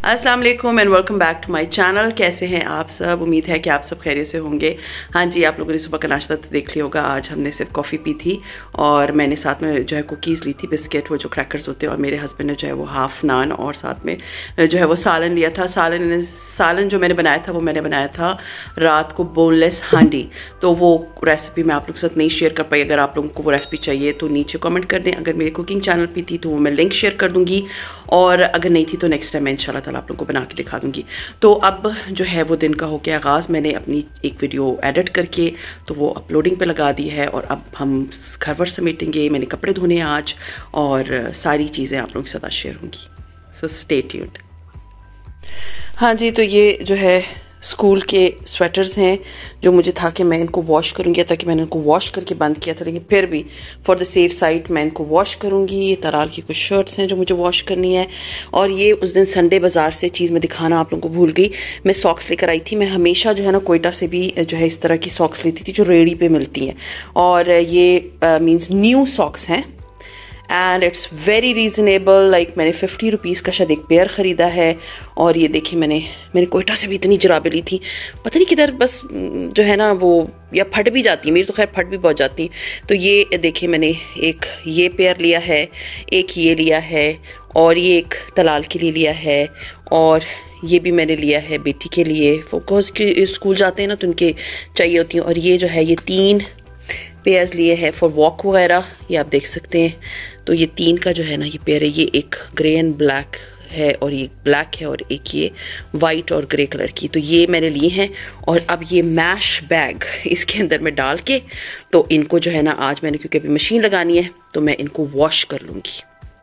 अस्सलाम वालेकुम and welcome back to my channel. कैसे हैं आप सब? उम्मीद है कि आप सब खैरियत से होंगे। हाँ जी, आप लोगों ने सुबह का नाश्ता तो देख लिया होगा। आज हमने सिर्फ कॉफ़ी पी थी और मैंने साथ में जो है कुकीज़ ली थी, बिस्किट, वो जो क्रैकर्स होते हैं, और मेरे हस्बैंड ने जो है वो हाफ़ नान और साथ में जो है वो सालन लिया था। सालन जो मैंने बनाया था वो मैंने बनाया था रात को बोनलेस हांडी। तो वो रेसिपी मैं आप लोगों के साथ नहीं शेयर कर पाई। अगर आप लोगों को वो रेसिपी चाहिए तो नीचे कमेंट कर दें। अगर मेरे कुकिंग चैनल पे थी तो वो मैं लिंक शेयर कर दूँगी, और अगर नहीं थी तो नेक्स्ट टाइम मैं इंशाल्लाह ताला आप लोगों को बना के दिखा दूँगी। तो अब जो है वो दिन का हो गया आगाज़। मैंने अपनी एक वीडियो एडिट करके तो वो अपलोडिंग पे लगा दी है, और अब हम घर पर समेटेंगे। मैंने कपड़े धोने आज, और सारी चीज़ें आप लोगों के साथ शेयर होंगी। So stay tuned. हाँ जी, तो ये जो है स्कूल के स्वेटर्स हैं जो मुझे था कि मैं इनको वॉश करूँगी, ताकि मैंने इनको वॉश करके बंद किया था, लेकिन फिर भी फॉर द सेफ साइड मैं इनको वॉश करूँगी। ये तराल की कुछ शर्ट्स हैं जो मुझे वॉश करनी है। और ये उस दिन संडे बाज़ार से चीज़ में दिखाना आप लोगों को भूल गई, मैं सॉक्स लेकर आई थी। मैं हमेशा जो है ना कोयटा से भी जो है इस तरह की सॉक्स लेती थी जो रेडी पे मिलती हैं, और ये मीन्स न्यू सॉक्स हैं and it's very reasonable. Like मैंने 50 रुपीज़ का शायद एक पेयर ख़रीदा है। और ये देखिए, मैंने कोयटा से भी इतनी जुराबें ली थी, पता नहीं किधर बस जो है ना वो या फट भी जाती है। मेरी तो खैर फट भी बहुत जाती है। तो ये देखिए, मैंने एक ये पेयर लिया है, एक ये लिया है, और ये एक तलाल के लिए लिया है, और ये भी मैंने लिया है बेटी के लिए, बिकॉज कि स्कूल जाते हैं ना तो उनके चाहिए होती हैं। और ये जो है ये 3 पेयर्स लिए हैं फॉर वॉक वगैरह, ये आप देख सकते हैं। तो ये 3 का जो है ना ये पेयर है। ये एक ग्रे एंड ब्लैक है, और ये ब्लैक है, और एक ये वाइट और ग्रे कलर की। तो ये मैंने लिए हैं। और अब ये मैश बैग इसके अंदर में डाल के तो इनको जो है ना आज मैंने, क्योंकि अभी मशीन लगानी है तो मैं इनको वॉश कर लूंगी।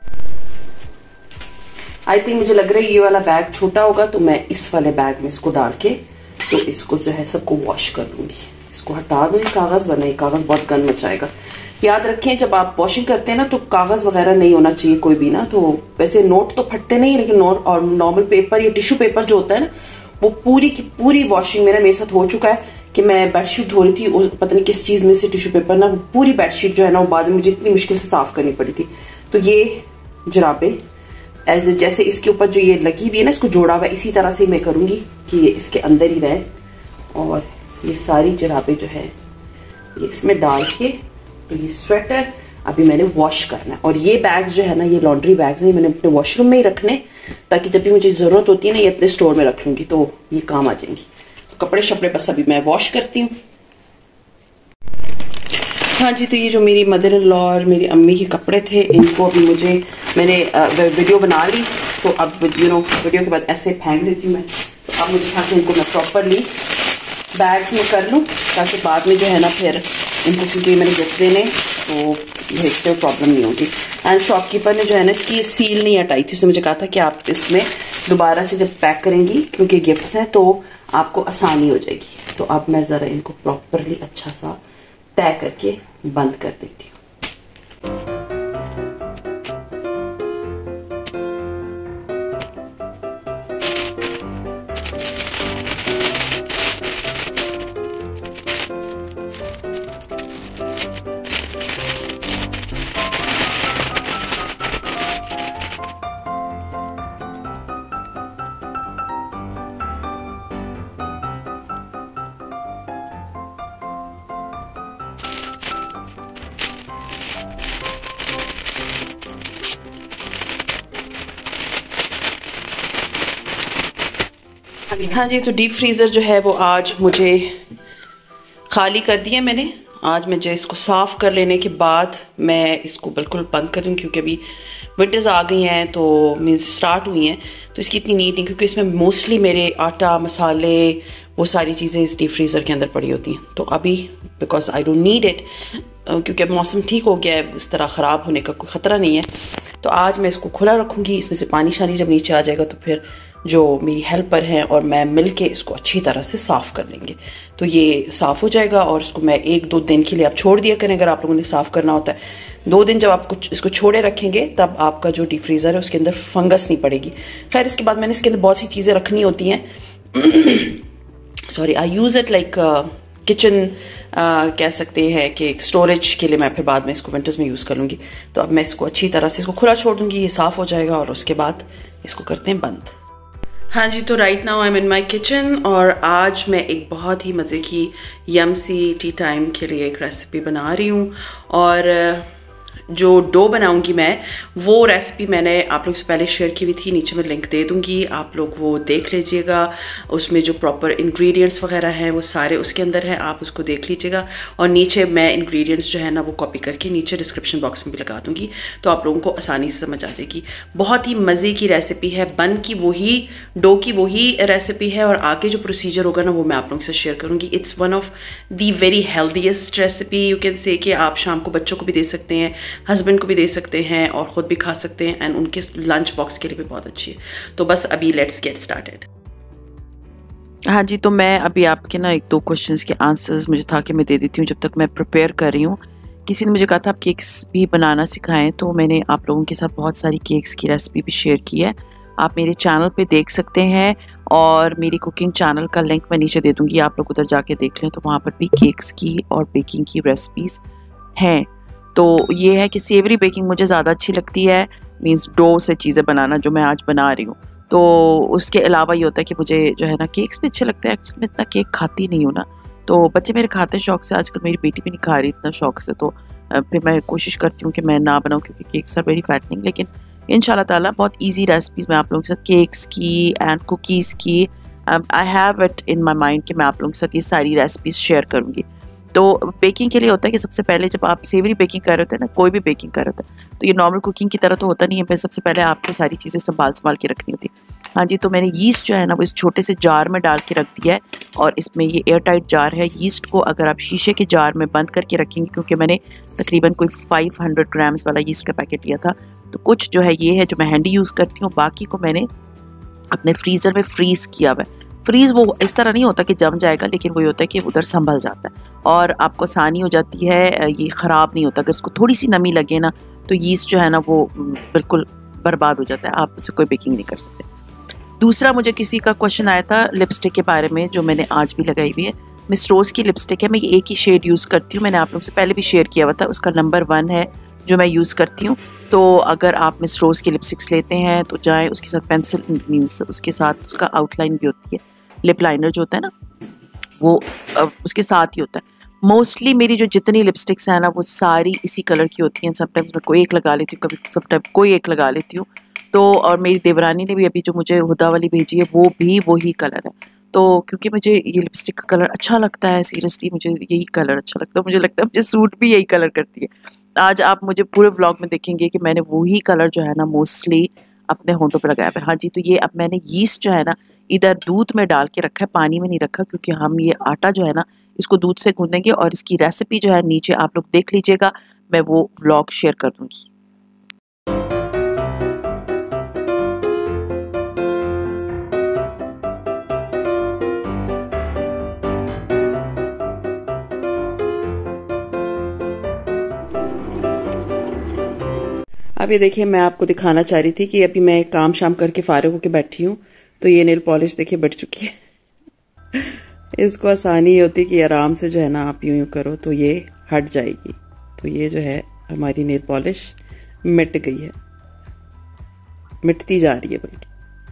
आई थिंक मुझे लग रहा है ये वाला बैग छोटा होगा, तो मैं इस वाले बैग में इसको डाल के तो इसको जो है सबको वॉश कर लूंगी। इसको हटा दो ये कागज, वरना ये कागज बहुत गंद मचाएगा। याद रखें जब आप वॉशिंग करते हैं ना तो कागज वगैरह नहीं होना चाहिए कोई भी ना। तो वैसे नोट तो फटते नहीं, लेकिन नोट और नॉर्मल पेपर या टिश्यू पेपर जो होता है ना, वो पूरी की पूरी वॉशिंग मेरे साथ हो चुका है कि मैं बेडशीट धो रही थी, पता नहीं किस चीज में से टिश्यू पेपर ना पूरी बेडशीट जो है ना वो बाद में मुझे इतनी मुश्किल से साफ करनी पड़ी थी। तो ये जुराबे जैसे इसके ऊपर जो ये लगी हुई है ना, इसको जोड़ा हुआ इसी तरह से मैं करूंगी कि ये इसके अंदर ही रहे। और ये सारी जुराबे जो है ये इसमें डाल के तो ये स्वेटर अभी मैंने वॉश करना है। और ये बैग्स जो है ना, ये लॉन्ड्री बैग्स हैं, मैंने अपने वॉशरूम में ही रखने, ताकि जब भी मुझे जरूरत होती है ना ये अपने स्टोर में रख लूंगी तो ये काम आ जाएंगी। तो कपड़े शपड़े बस अभी मैं वॉश करती हूँ। हाँ जी, तो ये जो मेरी मदर इन लॉ और मेरी अम्मी के कपड़े थे, इनको अभी मैंने वीडियो बना ली, तो अब वीडियो के बाद ऐसे फेंक देती हूँ मैं। तो अब मुझे था कि इनको मैं प्रॉपरली बैग्स में कर लूँ, ताकि बाद में जो है ना फिर इनको, क्योंकि मैंने गिफ्ट देने तो भेजते हुए प्रॉब्लम नहीं होगी। एंड शॉपकीपर ने जो है ना इसकी सील नहीं हटाई थी, उसने मुझे कहा था कि आप इसमें दोबारा से जब पैक करेंगी, क्योंकि गिफ्ट्स हैं, तो आपको आसानी हो जाएगी। तो अब मैं ज़रा इनको प्रॉपरली अच्छा सा तय करके बंद कर देती हूँ। हाँ जी, तो डीप फ्रीज़र जो है वो आज मुझे खाली कर दिया मैंने। आज मैं जो इसको साफ़ कर लेने के बाद मैं इसको बिल्कुल बंद कर दूँ, क्योंकि अभी विंटर्स आ गई हैं तो मीन्स स्टार्ट हुई हैं, तो इसकी इतनी नीड नहीं, क्योंकि इसमें मोस्टली मेरे आटा, मसाले, वो सारी चीज़ें इस डीप फ्रीज़र के अंदर पड़ी होती हैं। तो अभी because I don't need it, क्योंकि अब मौसम ठीक हो गया है, इस तरह ख़राब होने का कोई ख़तरा नहीं है, तो आज मैं इसको खुला रखूँगी। इसमें से पानी शानी जब नीचे आ जाएगा तो फिर जो मेरी हेल्पर हैं और मैं मिल के इसको अच्छी तरह से साफ़ कर लेंगे, तो ये साफ़ हो जाएगा। और इसको मैं 1-2 दिन के लिए आप छोड़ दिया करें, अगर आप लोगों ने साफ़ करना होता है। 2 दिन जब आप कुछ इसको छोड़े रखेंगे तब आपका जो डीप फ्रीज़र है उसके अंदर फंगस नहीं पड़ेगी। खैर, इसके बाद मैंने इसके अंदर बहुत सी चीज़ें रखनी होती हैं। Sorry, I use it like kitchen कह सकते हैं कि स्टोरेज के लिए। मैं फिर बाद में इसको विंटर्स में यूज़ कर लूँगी। तो अब मैं इसको अच्छी तरह से इसको खुला छोड़ दूँगी, ये साफ़ हो जाएगा, और उसके बाद इसको करते हैं बंद। हाँ जी, तो right now I am in my kitchen और आज मैं एक बहुत ही मज़े की यम सी टी टाइम के लिए एक रेसिपी बना रही हूँ। और जो डो बनाऊंगी मैं, वो रेसिपी मैंने आप लोग से पहले शेयर की हुई थी, नीचे मैं लिंक दे दूंगी, आप लोग वो देख लीजिएगा। उसमें जो प्रॉपर इंग्रेडिएंट्स वगैरह हैं वो सारे उसके अंदर हैं, आप उसको देख लीजिएगा। और नीचे मैं इंग्रेडिएंट्स जो है ना वो कॉपी करके नीचे डिस्क्रिप्शन बॉक्स में भी लगा दूंगी, तो आप लोगों को आसानी से समझ आ जाएगी। बहुत ही मज़े की रेसिपी है, बन की वही, डो की वही रेसिपी है, और आगे जो प्रोसीजर होगा ना वो मैं आप लोगों के साथ शेयर करूँगी। It's one of the very healthiest recipe, you can say कि आप शाम को बच्चों को भी दे सकते हैं, हस्बैंड को भी दे सकते हैं और ख़ुद भी खा सकते हैं, एंड उनके लंच बॉक्स के लिए भी बहुत अच्छी है। तो बस अभी लेट्स गेट स्टार्टेड। हाँ जी, तो मैं अभी आपके ना 1-2 क्वेश्चंस के आंसर्स मुझे था कि मैं दे देती हूँ जब तक मैं प्रिपेयर कर रही हूँ। किसी ने मुझे कहा था आप केक्स भी बनाना सिखाएं, तो मैंने आप लोगों के साथ बहुत सारी केक्स की रेसिपी भी शेयर की है, आप मेरे चैनल पे देख सकते हैं। और मेरी कुकिंग चैनल का लिंक मैं नीचे दे दूँगी, आप लोग उधर जाके देख लें, तो वहाँ पर भी केक्स की और बेकिंग की रेसिपीज़ हैं। तो ये है कि सेवरी बेकिंग मुझे ज़्यादा अच्छी लगती है, मींस डो से चीज़ें बनाना जो मैं आज बना रही हूँ। तो उसके अलावा ये होता है कि मुझे जो है ना केक्स भी अच्छे लगते हैं। एक्चुअली मैं इतना केक खाती नहीं हूँ ना, तो बच्चे मेरे खाते हैं शौक से, आजकल मेरी बेटी भी नहीं खा रही इतना शौक से, तो फिर मैं कोशिश करती हूँ कि मैं ना बनाऊँ क्योंकि केक्स आर वेरी फैटनिंग। लेकिन इंशाल्लाह ताला बहुत ईजी रेसिपीज़ मैं आप लोगों के साथ केक्स की एंड कुकीज़ की, I have it in my mind कि मैं आप लोगों के साथ ये सारी रेसिपीज़ शेयर करूँगी। तो बेकिंग के लिए होता है कि सबसे पहले जब आप सेवरी बेकिंग कर रहे होते हैं ना, कोई भी बेकिंग कर रहे होते हैं, तो ये नॉर्मल कुकिंग की तरह तो होता नहीं है, फिर सबसे पहले आपको सारी चीज़ें संभाल के रखनी होती है। हाँ जी, तो मैंने यीस्ट जो है ना वो इस छोटे से जार में डाल के रख दिया है, और इसमें ये एयर टाइट जार है। यीस्ट को अगर आप शीशे के जार में बंद करके रखेंगे, क्योंकि मैंने तकरीबन कोई 500 ग्राम्स वाला यीस्ट का पैकेट लिया था, तो कुछ जो है ये है जो मैं हैंडी यूज़ करती हूँ, बाकी को मैंने अपने फ्रीज़र में फ्रीज़ किया हुआ है। फ्रीज़ वो इस तरह नहीं होता कि जम जाएगा, लेकिन वही होता है कि उधर संभल जाता है और आपको आसानी हो जाती है, ये ख़राब नहीं होता। अगर इसको थोड़ी सी नमी लगे ना तो यीस्ट जो है ना वो बिल्कुल बर्बाद हो जाता है, आप उससे कोई बेकिंग नहीं कर सकते। दूसरा, मुझे किसी का क्वेश्चन आया था लिपस्टिक के बारे में, जो मैंने आज भी लगाई हुई है। मिस रोज़ की लिपस्टिक है, मैं ये एक ही शेड यूज़ करती हूँ, मैंने आप लोगों से पहले भी शेयर किया हुआ था, उसका नंबर 1 है जो मैं यूज़ करती हूँ। तो अगर आप मिस रोज़ की लिपस्टिक्स लेते हैं तो जाएँ, उसके साथ पेंसिल, मीन्स उसके साथ उसका आउटलाइन भी होती है, लिप लाइनर जो होता है ना वो उसके साथ ही होता है। मोस्टली मेरी जो जितनी लिपस्टिक्स हैं ना वो सारी इसी कलर की होती हैं। समटाइम्स मैं कोई एक लगा लेती हूँ, कभी समटाइम कोई एक लगा लेती हूँ। तो और मेरी देवरानी ने भी अभी जो मुझे हुदा वाली भेजी है वो भी वही कलर है। तो क्योंकि मुझे ये लिपस्टिक का कलर अच्छा लगता है, सीरियसली मुझे यही कलर अच्छा लगता है, मुझे लगता है मुझे सूट भी यही कलर करती है। आज आप मुझे पूरे व्लॉग में देखेंगे कि मैंने वही कलर जो है ना मोस्टली अपने होंठों पर लगाया है। हाँ जी, तो ये अब मैंने यीस्ट जो है ना इधर दूध में डाल के रखा है, पानी में नहीं रखा, क्योंकि हम ये आटा जो है ना इसको दूध से गूंदेंगे, और इसकी रेसिपी जो है नीचे आप लोग देख लीजिएगा, मैं वो व्लॉग शेयर कर दूंगी। अब ये देखिए, मैं आपको दिखाना चाह रही थी कि अभी मैं काम शाम करके फारिग होकर बैठी हूँ, तो ये नेल पॉलिश देखिए बट चुकी है। इसको आसानी होती कि आराम से जो है ना आप यूं करो तो ये हट जाएगी। तो ये जो है हमारी नेल पॉलिश मिट गई है, मिटती जा रही है बल्कि।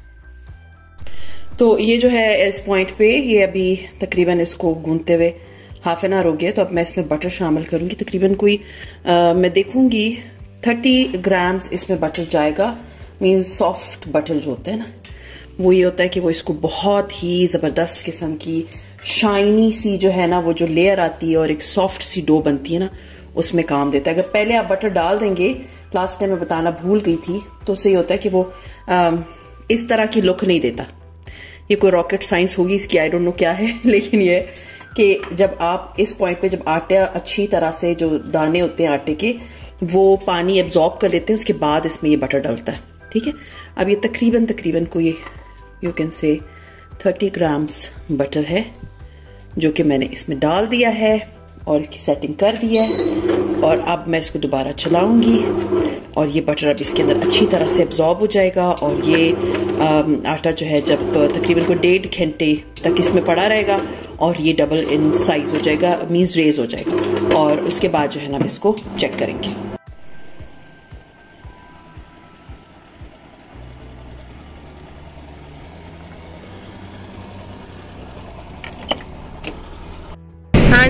तो ये जो है इस पॉइंट पे, ये अभी तकरीबन इसको गूंदते हुए हाफ एन आवर हो गया। तो अब मैं इसमें बटर शामिल करूंगी, तकरीबन कोई मैं देखूंगी 30 ग्राम्स इसमें बटर जाएगा। मीन्स सॉफ्ट बटर जो होता है ना, वो ये होता है कि वो इसको बहुत ही ज़बरदस्त किस्म की शाइनी सी जो है ना वो जो लेयर आती है और एक सॉफ्ट सी डो बनती है ना, उसमें काम देता है। अगर पहले आप बटर डाल देंगे, लास्ट टाइम मैं बताना भूल गई थी, तो उससे ये होता है कि वो इस तरह की लुक नहीं देता। ये कोई रॉकेट साइंस होगी इसकी, आई डोंट नो क्या है, लेकिन ये कि जब आप इस पॉइंट पे, जब आटा अच्छी तरह से, जो दाने होते हैं आटे के, वो पानी एब्जॉर्ब कर लेते हैं, उसके बाद इसमें ये बटर डलता है। ठीक है, अब ये तकरीबन कोई यू कैन से 30 ग्राम्स बटर है जो कि मैंने इसमें डाल दिया है और इसकी सेटिंग कर दी है। और अब मैं इसको दोबारा चलाऊंगी और ये बटर अब इसके अंदर अच्छी तरह से एब्जॉर्ब हो जाएगा। और ये आटा जो है जब तकरीबन को 1.5 घंटे तक इसमें पड़ा रहेगा और ये डबल इन साइज हो जाएगा, मीन्स रेज हो जाएगा। और उसके बाद जो है ना हम इसको चेक करेंगे।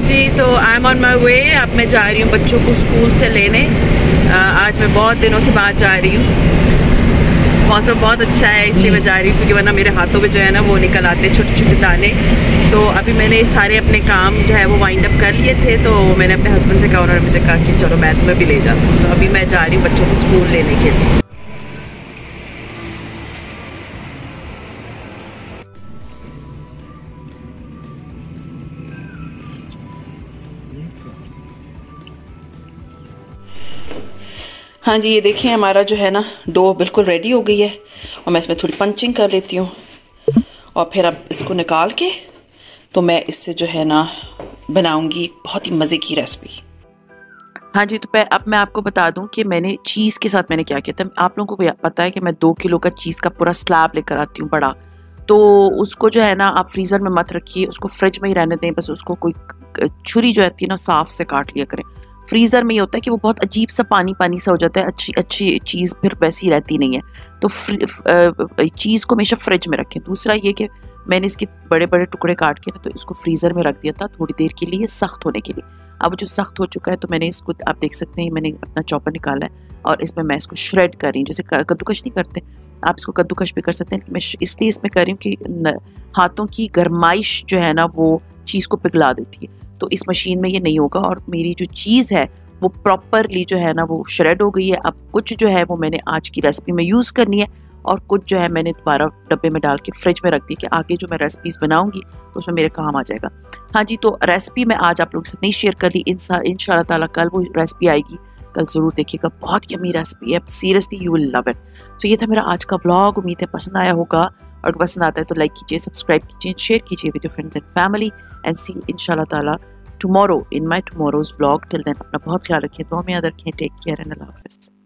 जी, तो आई एम ऑन माई वे। अब मैं जा रही हूँ बच्चों को स्कूल से लेने। आज मैं बहुत दिनों के बाद जा रही हूँ। मौसम बहुत अच्छा है इसलिए मैं जा रही हूँ, क्योंकि वरना मेरे हाथों में जो है ना वो निकल आते छोटे छोटे दाने। तो अभी मैंने सारे अपने काम जो है वो वाइंड अप कर लिए थे, तो मैंने अपने हस्बैंड से कहा, उन्होंने मुझे कहा कि चलो मैं तुम्हें भी ले जाता हूँ। तो अभी मैं जा रही हूँ बच्चों को स्कूल लेने के लिए। हाँ जी, ये देखिए हमारा जो है ना डो बिल्कुल रेडी हो गई है, और मैं इसमें थोड़ी पंचिंग कर लेती हूँ, और फिर अब इसको निकाल के तो मैं इससे जो है ना बनाऊंगी बहुत ही मज़े की रेसिपी। हाँ जी, तो अब मैं आपको बता दूं कि मैंने चीज़ के साथ मैंने क्या किया था। आप लोगों को पता है कि मैं 2 किलो का चीज़ का पूरा स्लैब लेकर आती हूँ बड़ा। तो उसको जो है ना आप फ्रीज़र में मत रखिए, उसको फ्रिज में ही रहने दें। बस उसको कोई छुरी जो रहती है ना साफ से काट लिया करें। फ्रीज़र में ये होता है कि वो बहुत अजीब सा पानी पानी सा हो जाता है, अच्छी चीज़ फिर वैसी रहती नहीं है। तो चीज़ को हमेशा फ्रिज में रखें। दूसरा ये कि मैंने इसके बड़े बड़े टुकड़े काट के ना तो इसको फ्रीज़र में रख दिया था थोड़ी देर के लिए, सख्त होने के लिए। अब जो सख्त हो चुका है तो मैंने इसको, आप देख सकते हैं, मैंने अपना चॉपर निकाला है और इसमें मैं इसको श्रेड कर रही हूँ। जैसे कद्दूकश नहीं करते, आप इसको कद्दूकश भी कर सकते हैं। मैं इसलिए इसमें कर रही हूँ कि हाथों की गरमाइश जो है ना वो चीज़ को पिघला देती है। तो इस मशीन में ये नहीं होगा, और मेरी जो चीज़ है वो प्रॉपरली जो है ना वो श्रेड हो गई है। अब कुछ जो है वो मैंने आज की रेसिपी में यूज़ करनी है, और कुछ जो है मैंने दोबारा डब्बे में डाल के फ्रिज में रख दी कि आगे जो मैं रेसिपीज़ बनाऊंगी तो उसमें मेरे काम आ जाएगा। हाँ जी, तो रेसिपी मैं आज आप लोगों के साथ नहीं शेयर कर ली। इंशाल्लाह ताला कल वो रेसिपी आएगी, कल ज़रूर देखिएगा। बहुत यम्मी रेसिपी है, seriously you will love it. तो ये था मेरा आज का व्लॉग। उम्मीद है पसंद आया होगा, और पसंद आता है तो लाइक कीजिए, सब्सक्राइब कीजिए, शेयर कीजिए with your friends and family, and see you इंशाल्लाह ताला tomorrow in my tomorrow's vlog. Till then, अपना बहुत ख्याल रखिए, दुआ में याद रखें। टेक केयर एंड अल्लाह हाफ़िज़।